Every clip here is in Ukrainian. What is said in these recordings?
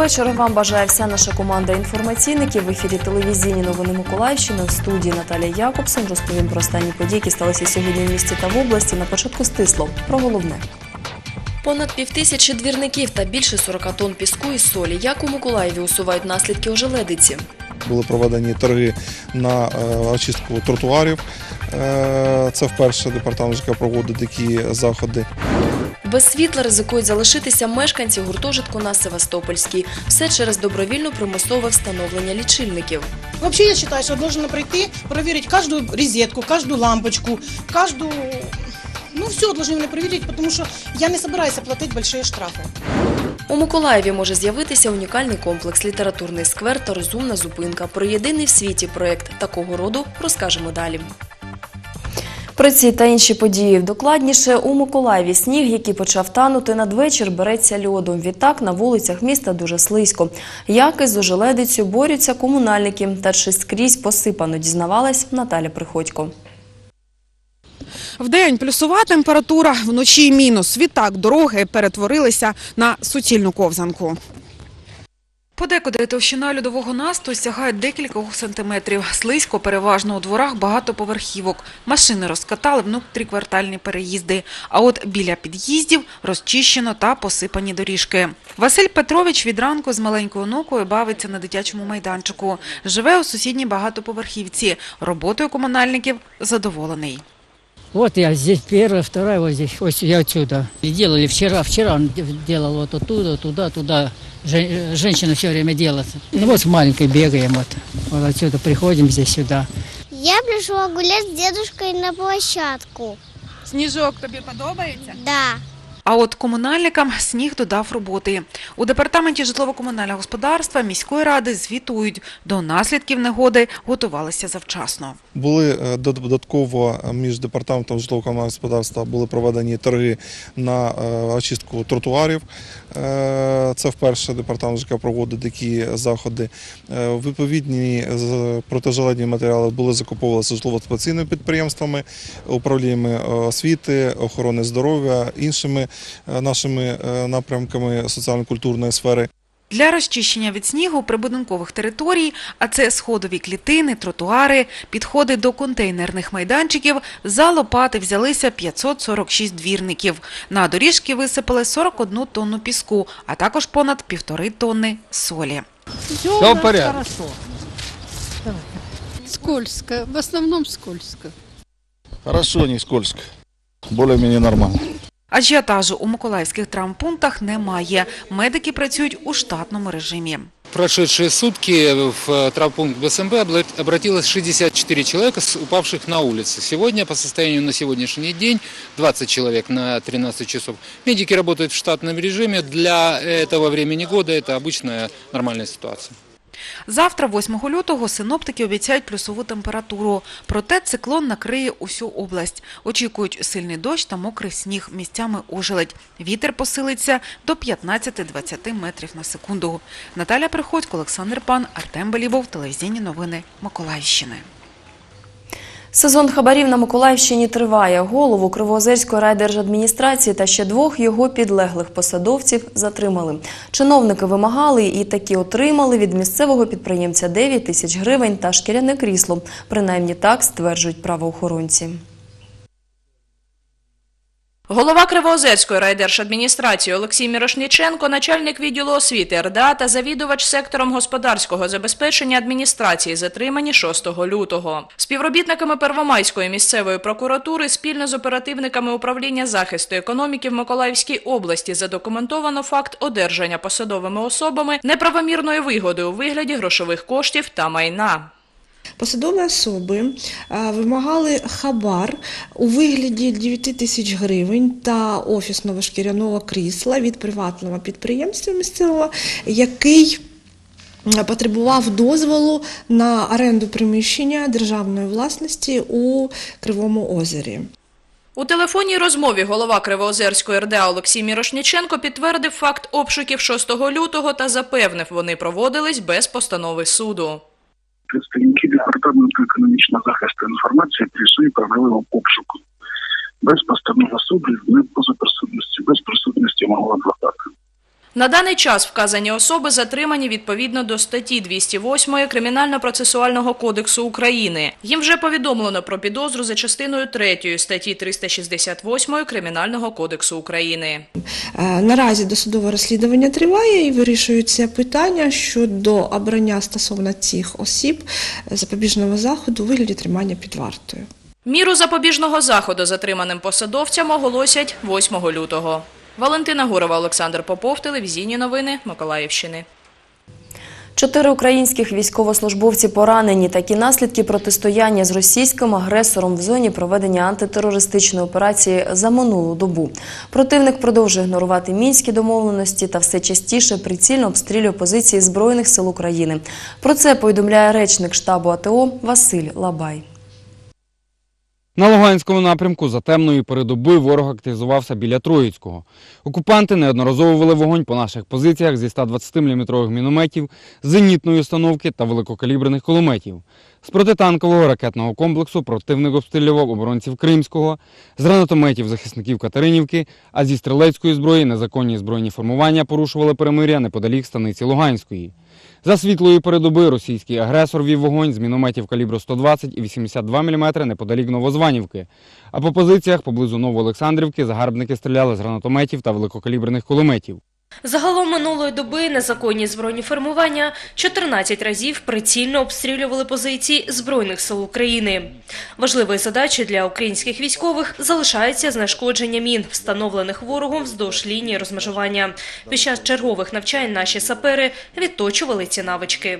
вечора вам бажає вся наша команда інформаційників. В ефірі телевізійні новини Миколаївщини. В студії Наталія Якобсон. Розповім про останні події, які сталися сьогодні в місті та в області. На початку стисло. Про головне. Понад 5000 двірників та більше 40 тонн піску і солі. Як у Миколаєві усувають наслідки ожеледиці? Були проведені торги на очистку тротуарів. Це вперше департамент ЖК проводить такі заходи. Без світла ризикують залишитися мешканці гуртожитку на Севастопольській. Все через добровільно примусове встановлення лічильників. Вообще, я считаю, что должен прийти, проверить каждую розетку, каждую лампочку, каждую... Ну, все должны проверить, потому что я не собираюсь платить большие штрафы. У Миколаєві може з'явитися унікальний комплекс, літературний сквер та розумна зупинка. Про єдиний в світі проєкт такого роду розкажемо далі. Про ці та інші події докладніше. У Миколаєві сніг, який почав танути надвечір, береться льодом. Відтак на вулицях міста дуже слизько. Як із ожеледицею борються комунальники та чи скрізь посипано, дізнавалась Наталя Приходько. Вдень плюсова температура, вночі мінус. Відтак дороги перетворилися на суцільну ковзанку. Подекуди товщина льодового насту сягає декількох сантиметрів. Слизько переважно у дворах багатоповерхівок. Машини розкатали внутріквартальні переїзди. А от біля під'їздів розчищено та посипані доріжки. Василь Петрович від ранку з маленькою онукою бавиться на дитячому майданчику. Живе у сусідній багатоповерхівці. Роботою комунальників задоволений. Вот я здесь первая, вторая, вот здесь, вот я отсюда. И делали вчера он делал вот оттуда, туда. Женщина все время делает. Ну вот с маленькой бегаем, вот отсюда приходим здесь сюда. Я пришла гулять с дедушкой на площадку. Сніжок тобі подобається? Да. А от комунальникам сніг додав роботи. У департаменті житлово-комунального господарства міської ради звітують, до наслідків негоди готувалися завчасно. Були додатково між департаментом житлово-комунального господарства були проведені торги на очистку тротуарів. Це вперше департамент ЖК проводить такі заходи. Відповідні протижеледні матеріали були закуповувалися житлово-експлуатаційними підприємствами, управліннями освіти, охорони здоров'я, іншими нашими напрямками соціально-культурної сфери. Для розчищення від снігу прибудинкових територій, а це сходові клітини, тротуари, підходи до контейнерних майданчиків, за лопати взялися 546 двірників. На доріжки висипали 41 тонну піску, а також понад 1,5 тонни солі. Все в порядке. Скользко, в основном скользко. Хорошо, не скользко. Более-менее нормально. Ажіотажу у миколаївських травмпунктах немає. Медики працюють у штатному режимі. В прошедшие сутки в травмпункт БСМБ обратилось 64 человека, упавших на улице. Сегодня, по состоянию на сегодняшний день, 20 человек на 13 часов. Медики работают в штатном режиме. Для этого времени года это обычная нормальная ситуация. Завтра, 8 лютого, синоптики обіцяють плюсову температуру. Проте циклон накриє усю область. Очікують сильний дощ та мокрий сніг, місцями ожеледь. Вітер посилиться до 15-20 метрів на секунду. Наталя Приходько, Олександр Пан, Артем Белібов. Телевізійні новини Миколаївщини. Сезон хабарів на Миколаївщині триває. Голову Кривоозерської райдержадміністрації та ще 2 його підлеглих посадовців затримали. Чиновники вимагали і таки отримали від місцевого підприємця 9 тисяч гривень та шкіряне крісло. Принаймні так стверджують правоохоронці. Голова Кривоозерської райдержадміністрації Олексій Мірошніченко, начальник відділу освіти РДА та завідувач сектором господарського забезпечення адміністрації затримані 6 лютого. Співробітниками Первомайської місцевої прокуратури спільно з оперативниками управління захисту економіки в Миколаївській області задокументовано факт одержання посадовими особами неправомірної вигоди у вигляді грошових коштів та майна. Посадові особи вимагали хабар у вигляді 9 тисяч гривень та офісного шкіряного крісла від приватного підприємства місцевого, який потребував дозволу на оренду приміщення державної власності у Кривому озері. У телефонній розмові голова Кривоозерської РДА Олексій Мірошніченко підтвердив факт обшуків 6 лютого та запевнив, вони проводились без постанови суду. Представники Департаменту економічного захисту інформації прийшли і провели обшук. Без постанови суду, не поза присутності, без присутності мого адвоката. На даний час вказані особи затримані відповідно до статті 208 Кримінально-процесуального кодексу України. Їм вже повідомлено про підозру за частиною 3 статті 368 Кримінального кодексу України. Наразі досудове розслідування триває і вирішуються питання щодо обрання стосовно цих осіб запобіжного заходу у вигляді тримання під вартою. Міру запобіжного заходу затриманим посадовцям оголосять 8 лютого. Валентина Гурова, Олександр Попов, телевізійні новини Миколаївщини. 4 українських військовослужбовці поранені. Такі наслідки протистояння з російським агресором в зоні проведення антитерористичної операції за минулу добу. Противник продовжує ігнорувати мінські домовленості та все частіше прицільно обстрілює позиції Збройних сил України. Про це повідомляє речник штабу АТО Василь Лабай. На Луганському напрямку за темної передоби ворог активізувався біля Троїцького. Окупанти неодноразово вели вогонь по наших позиціях зі 120-мм мінометів, зенітної установки та великокаліберних кулеметів. З протитанкового ракетного комплексу противник обстрілював оборонців Кримського, з гранатометів захисників Катеринівки, а зі стрілецької зброї незаконні збройні формування порушували перемир'я неподалік станиці Луганської. За світлої передоби російський агресор вів вогонь з мінометів калібру 120 і 82 мм неподалік Новозванівки. А по позиціях поблизу Новоолександрівки загарбники стріляли з гранатометів та великокаліберних кулеметів. Загалом минулої доби незаконні збройні формування 14 разів прицільно обстрілювали позиції Збройних сил України. Важливою задачею для українських військових залишається знешкодження мін, встановлених ворогом вздовж лінії розмежування. Під час чергових навчань наші сапери відточували ці навички.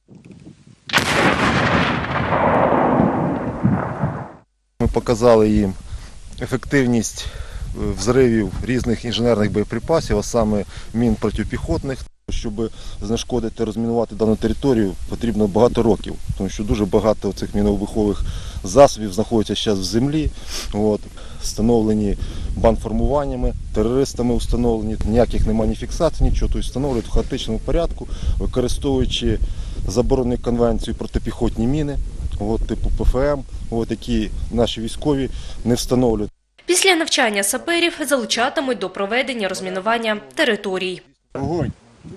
Ми показали їм ефективність взривів різних інженерних боєприпасів, а саме мін протипіхотних. Щоб знешкодити, розмінувати дану територію, потрібно багато років, тому що дуже багато цих міновибухових засобів знаходяться зараз в землі, встановлені бандформуваннями, терористами встановлені, ніяких немає ні фіксацій, нічого, тобто встановлюють в хаотичному порядку, використовуючи заборонену конвенцію протипіхотні міни, типу ПФМ, які наші військові не встановлюють. Після навчання саперів залучатимуть до проведення розмінування територій. Огонь!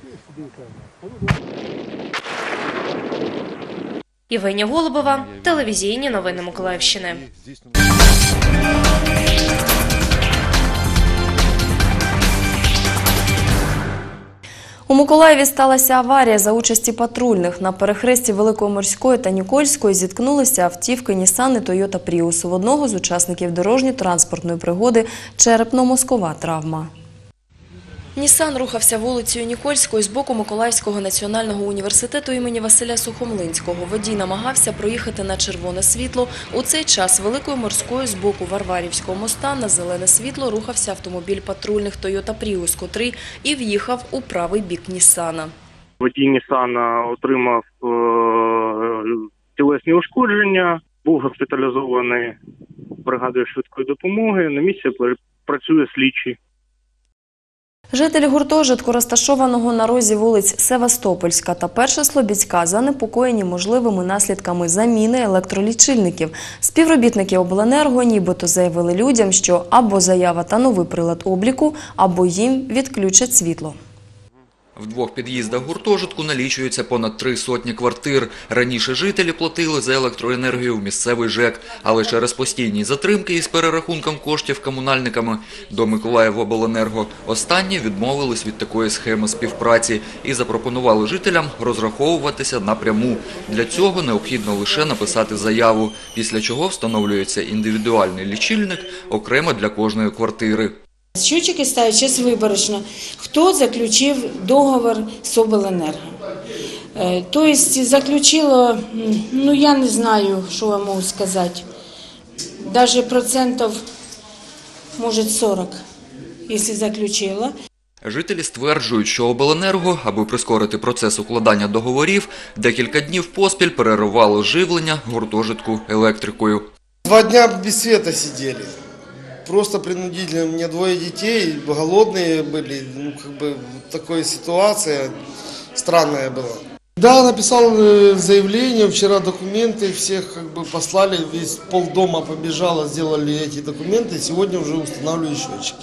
Євгенія Голубова, телевізійні новини Миколаївщини. У Миколаєві сталася аварія за участі патрульних. На перехресті Великої Морської та Нікольської зіткнулися автівки Нісан і Тойота Пріус. У одного з учасників дорожньо-транспортної пригоди черепно-мозкова травма. Нісан рухався вулицею Нікольською з боку Миколаївського національного університету імені Василя Сухомлинського. Водій намагався проїхати на червоне світло. У цей час Великою Морською з боку Варварівського моста на зелене світло рухався автомобіль патрульних Тойота Пріус, котрий і в'їхав у правий бік Нісана. Водій Нісана отримав тілесні ушкодження, був госпіталізований бригадою швидкої допомоги. На місці працює слідчий. Жителі гуртожитку, розташованого на розі вулиць Севастопольська та Перша Слобідська, занепокоєні можливими наслідками заміни електролічильників. Співробітники обленерго нібито заявили людям, що або заява та новий прилад обліку, або їм відключать світло. В двох під'їздах гуртожитку налічується понад 300 квартир. Раніше жителі платили за електроенергію в місцевий ЖЕК, але через постійні затримки із перерахунком коштів комунальниками до Миколаївобленерго останні відмовились від такої схеми співпраці і запропонували жителям розраховуватися напряму. Для цього необхідно лише написати заяву, після чого встановлюється індивідуальний лічильник окремо для кожної квартири. Счетчики ставлять зараз виборочно, хто заключив договор з обленерго. Тобто заключило, я не знаю, що вам можу сказати, навіть процентів, може 40, якщо заключило. Жителі стверджують, що обленерго, аби прискорити процес укладання договорів, декілька днів поспіль переривало живлення гуртожитку електрикою. 2 дня без света сидели. Просто принудительно. У меня 2 детей, голодные были. Такая ситуация странная была. Да, написал заявление, вчера документы всех послали, весь полдома побежало, сделали эти документы, сегодня уже устанавливаю счетчики.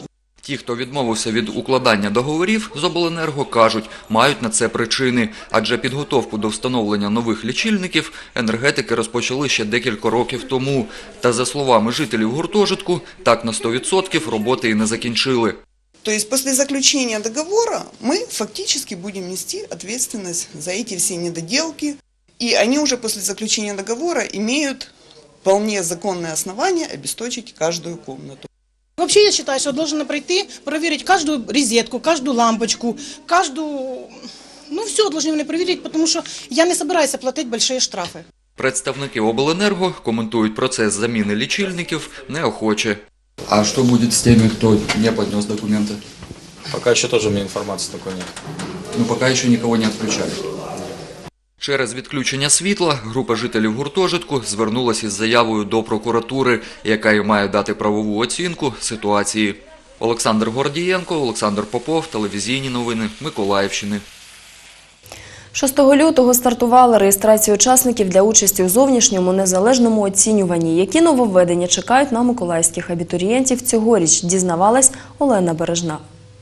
Ті, хто відмовився від укладання договорів з обленерго, кажуть, мають на це причини. Адже підготовку до встановлення нових лічильників енергетики розпочали ще декілька років тому. Та за словами жителів гуртожитку, так на 100% роботи і не закінчили. То есть после заключения договора мы фактически будем нести ответственность за эти все недоделки. И они уже после заключения договора имеют вполне законное основание обесточить каждую комнату. Вообще я считаю, что должен прийти, проверить каждую розетку, каждую лампочку, ну все должны вони проверить, потому что я не собираюсь платить большие штрафы. Представники обленерго коментують процес заміни лічильників неохоче. А что будет с теми, кто не поднес документы? Пока еще тоже у меня информации такой нет. Ну, пока еще никого не отключали. Через відключення світла група жителів гуртожитку звернулася із заявою до прокуратури, яка й має дати правову оцінку ситуації. Олександр Гордієнко, Олександр Попов, телевізійні новини Миколаївщини. 6 лютого стартувала реєстрація учасників для участі у зовнішньому незалежному оцінюванні. Які нововведення чекають на миколаївських абітурієнтів цьогоріч, дізнавалась Олена Бережна.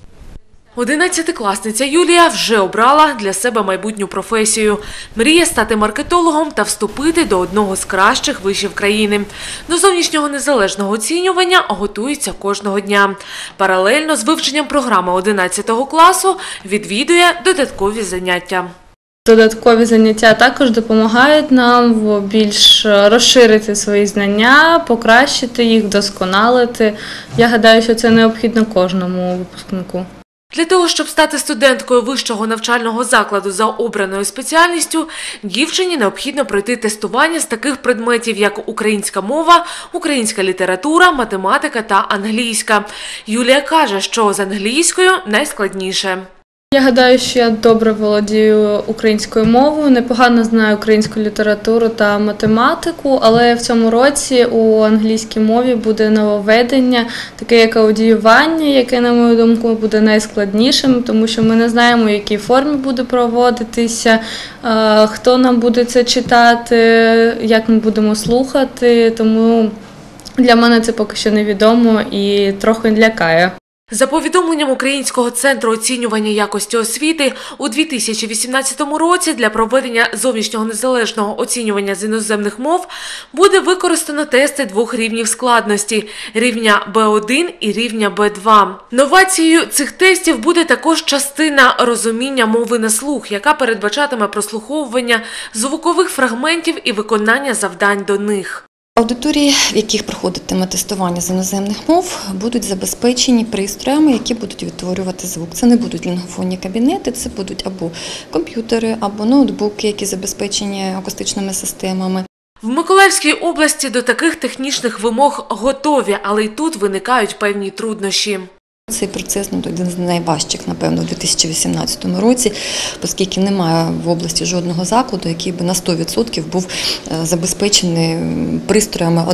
11-класниця Юлія вже обрала для себе майбутню професію. Мріє стати маркетологом та вступити до одного з кращих вишів країни. До зовнішнього незалежного оцінювання готується кожного дня. Паралельно з вивченням програми 11 класу відвідує додаткові заняття. Додаткові заняття також допомагають нам більш розширити свої знання, покращити їх, вдосконалити. Я гадаю, що це необхідно кожному випускнику. Для того, щоб стати студенткою вищого навчального закладу за обраною спеціальністю, дівчині необхідно пройти тестування з таких предметів, як українська мова, українська література, математика та англійська. Юлія каже, що з англійською найскладніше. Я гадаю, що я добре володію українською мовою, непогано знаю українську літературу та математику, але в цьому році у англійській мові буде нововведення, таке як аудіювання, яке, на мою думку, буде найскладнішим, тому що ми не знаємо, в якій формі буде проводитися, хто нам буде це читати, як ми будемо слухати, тому для мене це поки що невідомо і трохи лякає. За повідомленням Українського центру оцінювання якості освіти, у 2018 році для проведення зовнішнього незалежного оцінювання з іноземних мов буде використано тести двох рівнів складності – рівня Б1 і рівня Б2. Новацією цих тестів буде також частина розуміння мови на слух, яка передбачатиме прослуховування звукових фрагментів і виконання завдань до них. Аудиторії, в яких проходитиме тестування з іноземних мов, будуть забезпечені пристроями, які будуть відтворювати звук. Це не будуть лінгофонні кабінети, це будуть або комп'ютери, або ноутбуки, які забезпечені акустичними системами. В Миколаївській області до таких технічних вимог готові, але й тут виникають певні труднощі. Цей процес один з найважчих, напевно, у 2018 році, оскільки немає в області жодного закладу, який би на 100% був забезпечений пристроями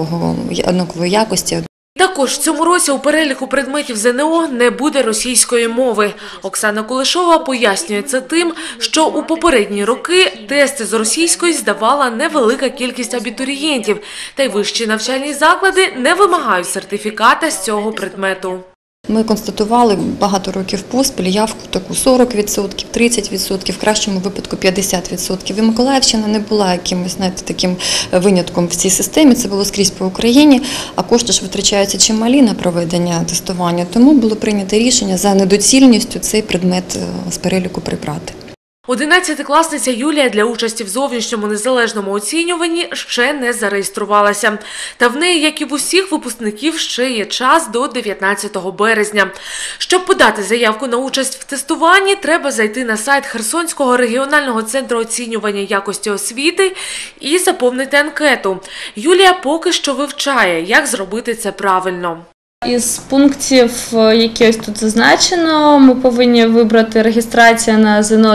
однакової якості. Також в цьому році у переліку предметів ЗНО не буде російської мови. Оксана Кулешова пояснює це тим, що у попередні роки тести з російської здавала невелика кількість абітурієнтів, та й вищі навчальні заклади не вимагають сертифіката з цього предмету. Ми констатували багато років поспіль явку таку 40%, 30%, в кращому випадку 50%. І Миколаївщина не була якимось, таким винятком в цій системі, це було скрізь по Україні, а кошти ж витрачаються чималі на проведення тестування, тому було прийнято рішення за недоцільністю цей предмет з переліку прибрати. 11-класниця Юлія для участі в зовнішньому незалежному оцінюванні ще не зареєструвалася. Та в неї, як і в усіх випускників, ще є час до 19 березня. Щоб подати заявку на участь в тестуванні, треба зайти на сайт Херсонського регіонального центру оцінювання якості освіти і заповнити анкету. Юлія поки що вивчає, як зробити це правильно. Із пунктів, які ось тут зазначено, ми повинні вибрати реєстрація на ЗНО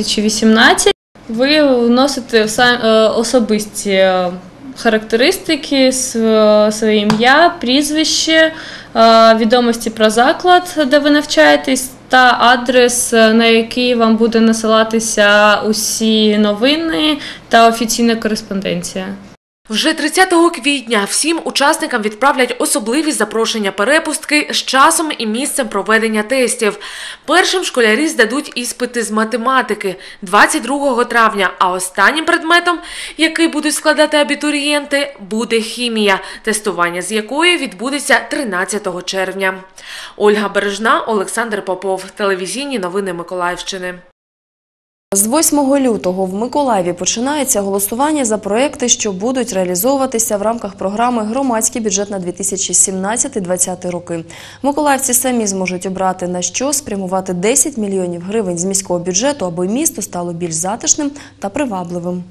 2018. Ви вносите особисті характеристики, своє ім'я, прізвище, відомості про заклад, де ви навчаєтесь, та адрес, на який вам буде насилатися усі новини та офіційна кореспонденція. Вже 30 квітня всім учасникам відправлять особливі запрошення перепустки з часом і місцем проведення тестів. Першим школярі здадуть іспити з математики 22 травня, а останнім предметом, який будуть складати абітурієнти, буде хімія, тестування з якої відбудеться 13 червня. Ольга Бережна, Олександр Попов. Телевізійні новини Миколаївщини. З 8 лютого в Миколаєві починається голосування за проекти, що будуть реалізовуватися в рамках програми «Громадський бюджет на 2017-2020 роки». Миколаївці самі зможуть обрати, на що спрямувати 10 мільйонів гривень з міського бюджету, аби місто стало більш затишним та привабливим.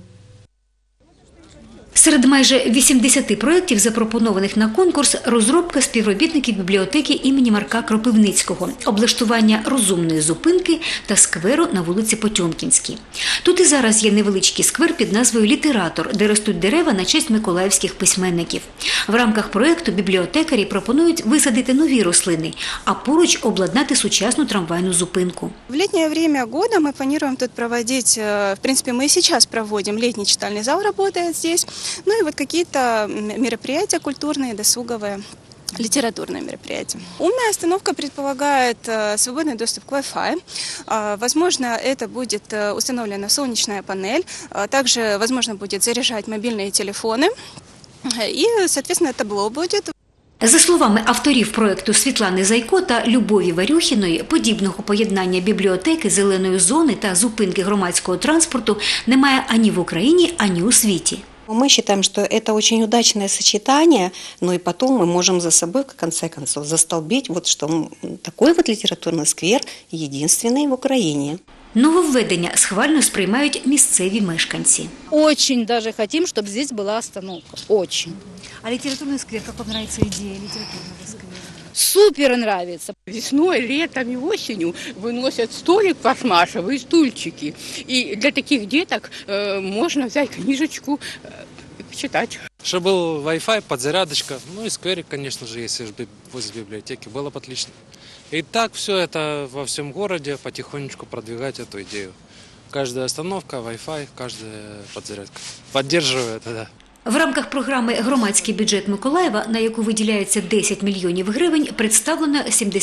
Серед майже 80 проєктів, запропонованих на конкурс, розробка співробітників бібліотеки імені Марка Кропивницького, облаштування розумної зупинки та скверу на вулиці Потьомкінській. Тут і зараз є невеличкий сквер під назвою «Літератор», де ростуть дерева на честь миколаївських письменників. В рамках проєкту бібліотекарі пропонують висадити нові рослини, а поруч обладнати сучасну трамвайну зупинку. В летнее время года мы планируем тут проводить, в принципе, мы и сейчас проводим, летний читальный зал работает здесь, ну и вот какие-то мероприятия культурные, досуговые, литературные мероприятия. Умная остановка предполагает свободный доступ к Wi-Fi. Возможно, это будет установлена солнечная панель. Также, возможно, будет заряжать мобильные телефоны. И, соответственно, табло будет. За словами авторів проєкту Світлани Зайко та Любові Варюхіної, подібного поєднання бібліотеки, зеленої зони та зупинки громадського транспорту немає ані в Україні, ані у світі. Мы считаем, что это очень удачное сочетание, но и потом мы можем за собой, в конце концов, застолбить, вот, что такой вот литературный сквер единственный в Украине. Нововведення схвально сприймають місцеві мешканці. Очень даже хотим, чтобы здесь была остановка. Очень. А литературный сквер, как вам нравится идея литературного сквера? Супер нравится. Весной, летом и осенью выносят столик пластмассовый, стульчики. И для таких деток можно взять книжечку, читать. Чтобы был Wi-Fi, подзарядочка, ну и скверик, конечно же, если возле библиотеки, было бы отлично. И так все это во всем городе потихонечку продвигать эту идею. Каждая остановка, Wi-Fi, каждая подзарядка. Поддерживаю это, да. В рамках програми «Громадський бюджет Миколаєва», на яку виділяється 10 мільйонів гривень, представлено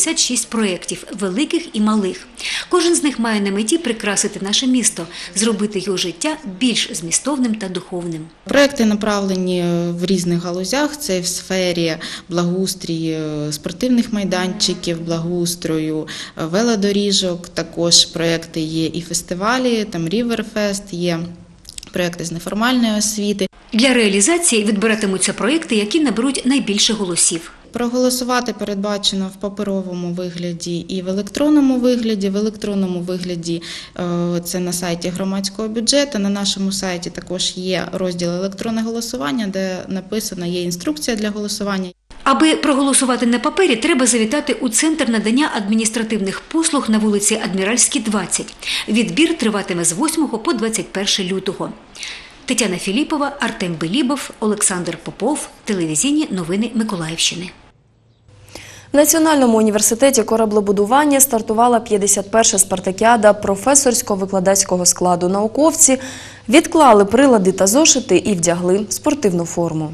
76 проєктів, великих і малих. Кожен з них має на меті прикрасити наше місто, зробити його життя більш змістовним та духовним. Проекти направлені в різних галузях, це в сфері благоустрою спортивних майданчиків, благоустрою велодоріжок, також проекти є і фестивалі, там Ріверфест, є проекти з неформальної освіти. Для реалізації відбиратимуться проєкти, які наберуть найбільше голосів. Проголосувати передбачено в паперовому вигляді і в електронному вигляді. В електронному вигляді це на сайті громадського бюджету. На нашому сайті також є розділ «Електронне голосування», де написана є інструкція для голосування. Аби проголосувати на папері, треба завітати у Центр надання адміністративних послуг на вулиці Адміральській, 20. Відбір триватиме з 8 по 21 лютого. Тетяна Філіпова, Артем Белібов, Олександр Попов. Телевізійні новини Миколаївщини. В Національному університеті кораблебудування стартувала 51-ша спартакіада професорсько-викладацького складу. Науковці відклали прилади та зошити і вдягли спортивну форму.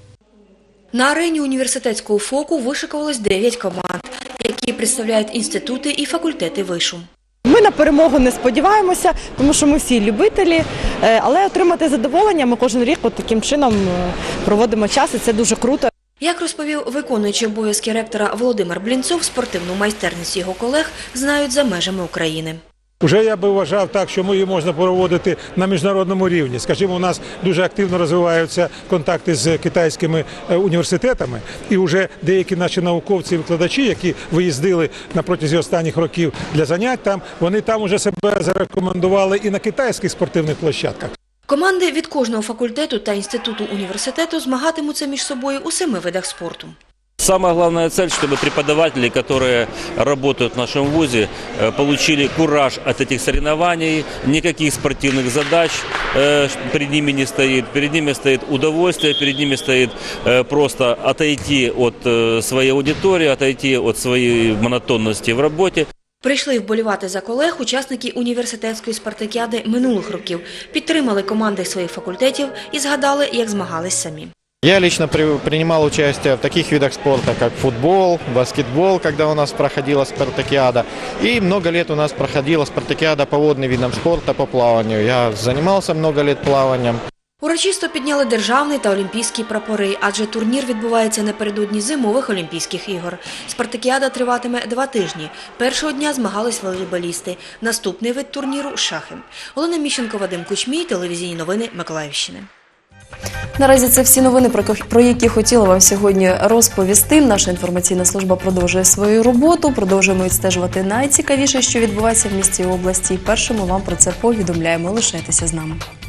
На арені університетського ФОКу вишикувалось 9 команд, які представляють інститути і факультети вишу. Ми на перемогу не сподіваємося, тому що ми всі любителі, але отримати задоволення ми кожен рік таким чином проводимо час, і це дуже круто. Як розповів виконуючий обов'язки ректора Володимир Блінцов, спортивну майстерність його колег знають за межами України. Уже я би вважав так, що її можна проводити на міжнародному рівні. Скажімо, у нас дуже активно розвиваються контакти з китайськими університетами, і вже деякі наші науковці і викладачі, які виїздили на протязі останніх років для занять там, вони там уже себе зарекомендували і на китайських спортивних площадках. Команди від кожного факультету та інституту університету змагатимуться між собою у 7 видах спорту. Самая главная цель, чтобы преподаватели, которые работают в нашем вузе, получили кураж от этих соревнований, никаких спортивных задач перед ними не стоит. Перед ними стоит удовольствие, перед ними стоит просто отойти от своей аудитории, отойти от своей монотонности в работе. Прийшли вболівати за колег учасники університетської спартакіади минулих років, підтримали команди своїх факультетів і згадали, як змагались самі. Я лично принимал участие в таких видах спорта, как футбол, баскетбол, когда у нас проходила спартакиада. И много лет у нас проходила спартакиада по водным видам спорта, по плаванию. Я занимался много лет плаванием. Урочисто підняли державний та олімпійські прапори, адже турнір відбувається напередодні зимових Олімпійських ігор. Спартакіада триватиме 2 тижні. Першого дня змагались волейболісти. Наступний вид турніру – шахи. Олена Міщенко, Вадим Кучмій, телевізійні новини Миколаївщини. Наразі це всі новини, про які хотіла вам сьогодні розповісти. Наша інформаційна служба продовжує свою роботу, продовжуємо відстежувати найцікавіше, що відбувається в місті і області. Першими вам про це повідомляємо. Лишайтеся з нами.